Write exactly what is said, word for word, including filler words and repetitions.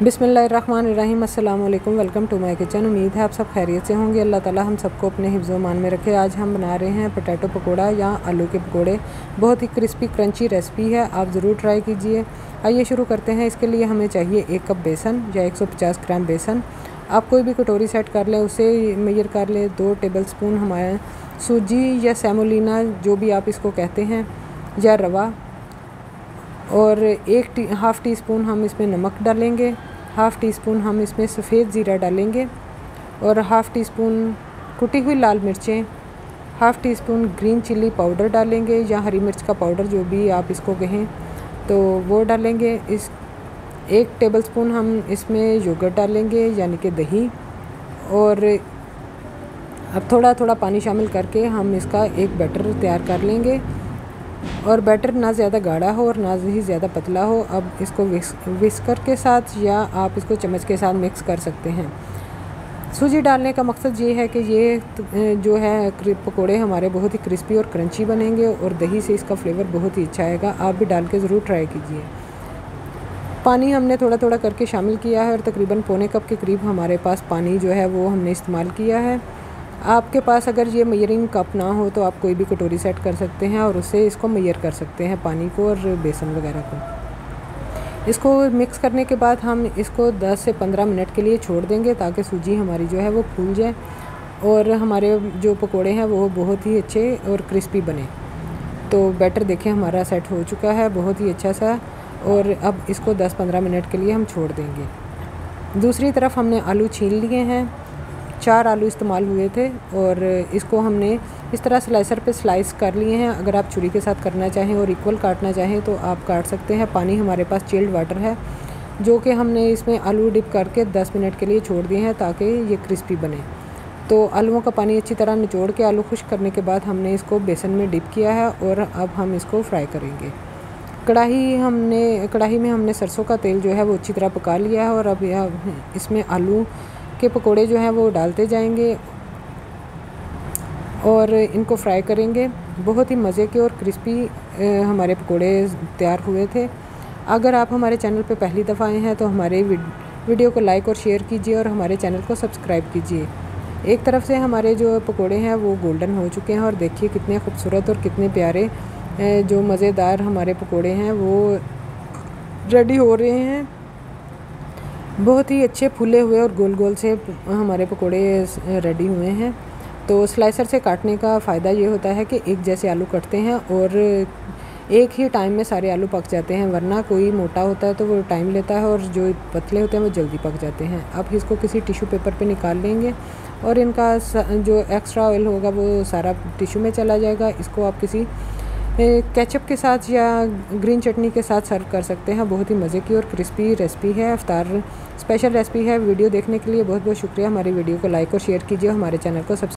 बिस्मिल्लाहिर्रहमानिर्रहीम। अस्सलाम वालेकुम। Welcome to my kitchen. उम्मीद है आप सब खैरियत से होंगे। अल्लाह ताला हम सबको अपने हिफ्ज़ मान में रखे। आज हम बना रहे हैं पोटैटो पकोड़ा या आलू के पकोड़े। बहुत ही क्रिस्पी क्रंची रेसिपी है, आप ज़रूर ट्राई कीजिए। आइए शुरू करते हैं। इसके लिए हमें चाहिए एक कप बेसन या एक सौ पचास ग्राम बेसन। आप कोई भी कटोरी सेट कर लें, उसे मेजर कर लें। दो टेबल स्पून हमारे सूजी या सेमोलिना, जो भी आप इसको कहते हैं, या रवा, और एक टी हाफ़ टी स्पून हम इसमें नमक डालेंगे। हाफ़ टी स्पून हम इसमें सफ़ेद ज़ीरा डालेंगे और हाफ़ टी स्पून कुटी हुई लाल मिर्चें, half teaspoon green chilli powder डालेंगे या हरी मिर्च का पाउडर, जो भी आप इसको कहें, तो वो डालेंगे। इस एक टेबलस्पून हम इसमें योगर्ट डालेंगे, यानी कि दही। और अब थोड़ा थोड़ा पानी शामिल करके हम इसका एक बैटर तैयार कर लेंगे। और बैटर ना ज़्यादा गाढ़ा हो और ना ही ज़्यादा पतला हो। अब इसको विस्कर के साथ या आप इसको चम्मच के साथ मिक्स कर सकते हैं। सूजी डालने का मकसद ये है कि ये जो है पकोड़े हमारे बहुत ही क्रिस्पी और क्रंची बनेंगे और दही से इसका फ्लेवर बहुत ही अच्छा आएगा। आप भी डाल के ज़रूर ट्राई कीजिए। पानी हमने थोड़ा थोड़ा करके शामिल किया है और तकरीबन पौने कप के करीब हमारे पास पानी जो है वो हमने इस्तेमाल किया है। आपके पास अगर ये मेजरिंग कप ना हो तो आप कोई भी कटोरी सेट कर सकते हैं और उससे इसको मेजर कर सकते हैं, पानी को और बेसन वगैरह को। इसको मिक्स करने के बाद हम इसको दस से पंद्रह मिनट के लिए छोड़ देंगे ताकि सूजी हमारी जो है वो फूल जाए और हमारे जो पकोड़े हैं वो बहुत ही अच्छे और क्रिस्पी बने। तो बैटर देखें हमारा सेट हो चुका है बहुत ही अच्छा सा, और अब इसको दस पंद्रह मिनट के लिए हम छोड़ देंगे। दूसरी तरफ हमने आलू छील लिए हैं। चार आलू इस्तेमाल हुए थे और इसको हमने इस तरह स्लाइसर पे स्लाइस कर लिए हैं। अगर आप छुरी के साथ करना चाहें और इक्वल काटना चाहें तो आप काट सकते हैं। पानी हमारे पास चिल्ड वाटर है, जो कि हमने इसमें आलू डिप करके दस मिनट के लिए छोड़ दिए हैं ताकि ये क्रिस्पी बने। तो आलूओं का पानी अच्छी तरह निचोड़ के आलू खुश्क करने के बाद हमने इसको बेसन में डिप किया है और अब हम इसको फ्राई करेंगे। कढ़ाई हमने कढ़ाई में हमने सरसों का तेल जो है वो अच्छी तरह पका लिया है और अब यह इसमें आलू के पकोड़े जो हैं वो डालते जाएंगे और इनको फ्राई करेंगे। बहुत ही मज़े के और क्रिस्पी हमारे पकोड़े तैयार हुए थे। अगर आप हमारे चैनल पे पहली दफ़ा आए हैं तो हमारे वीडियो को लाइक और शेयर कीजिए और हमारे चैनल को सब्सक्राइब कीजिए। एक तरफ से हमारे जो पकोड़े हैं वो गोल्डन हो चुके हैं और देखिए कितने खूबसूरत और कितने प्यारे जो मज़ेदार हमारे पकोड़े हैं वो रेडी हो रहे हैं। बहुत ही अच्छे फूले हुए और गोल गोल से हमारे पकोड़े रेडी हुए हैं। तो स्लाइसर से काटने का फ़ायदा ये होता है कि एक जैसे आलू कटते हैं और एक ही टाइम में सारे आलू पक जाते हैं, वरना कोई मोटा होता है तो वो टाइम लेता है और जो पतले होते हैं वो जल्दी पक जाते हैं। अब इसको किसी टिश्यू पेपर पे निकाल लेंगे और इनका जो एक्स्ट्रा ऑयल होगा वो सारा टिश्यू में चला जाएगा। इसको आप किसी केचप के साथ या ग्रीन चटनी के साथ सर्व कर सकते हैं। बहुत ही मज़े की और क्रिस्पी रेसिपी है, इफ्तार स्पेशल रेसिपी है। वीडियो देखने के लिए बहुत बहुत शुक्रिया। हमारी वीडियो को लाइक और शेयर कीजिए, हमारे चैनल को सब्सक्राइब